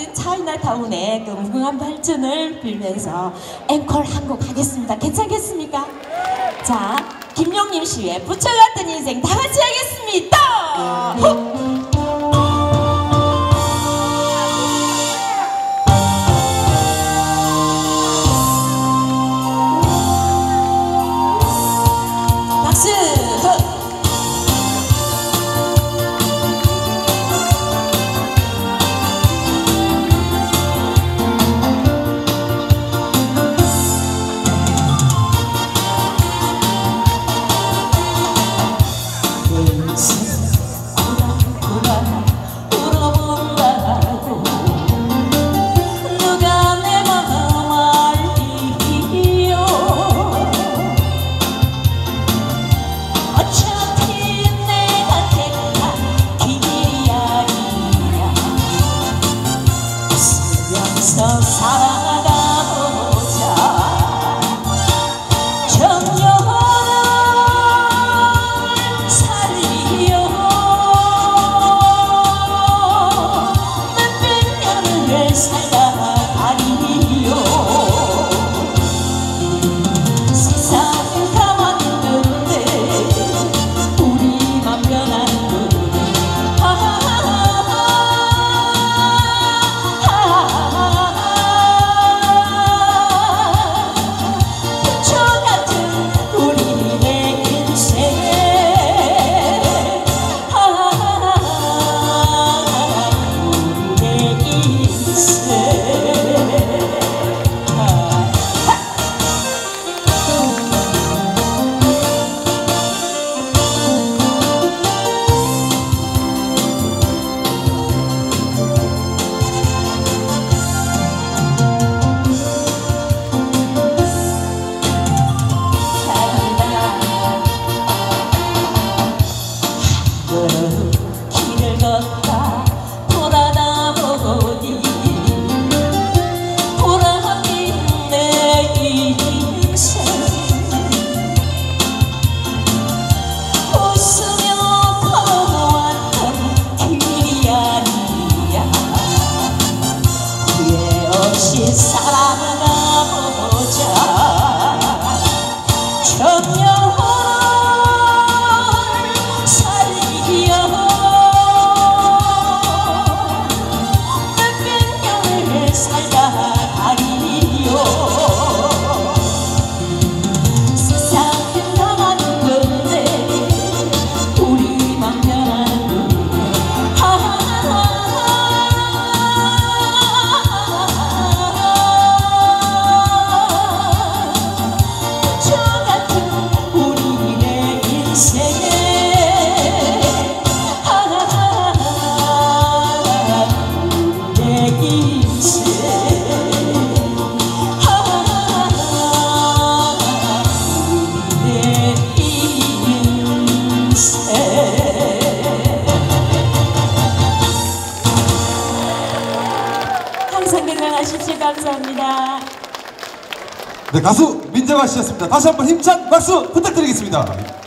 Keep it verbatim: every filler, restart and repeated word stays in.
같은 차이나타운의 그 무궁한 발전을 빌면서 앵콜 한 곡 하겠습니다. 괜찮겠습니까? 자, 김용림 씨의 부처 같은 인생 다 같이 하겠습니다. 후! 박수! 길을 걷다 돌아다 보니 보람이 내 인생 웃으며 걸어왔던 길이 아니야 후회 없이 살아가 보자 정녕 항상 건강하십시오. 감사합니다. 네, 가수 민정아 씨였습니다. 다시 한번 힘찬 박수 부탁드리겠습니다.